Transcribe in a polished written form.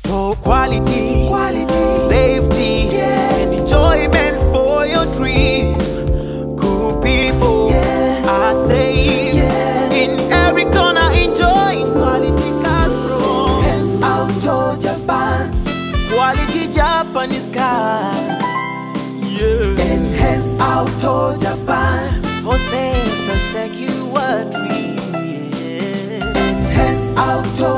for quality, safety, and enjoyment for your dream. Cool people are safe in every corner, enjoying quality cars from Hence Auto Japan. Quality Japanese car, Hence Auto Japan, for safe and secure dream. Hence Auto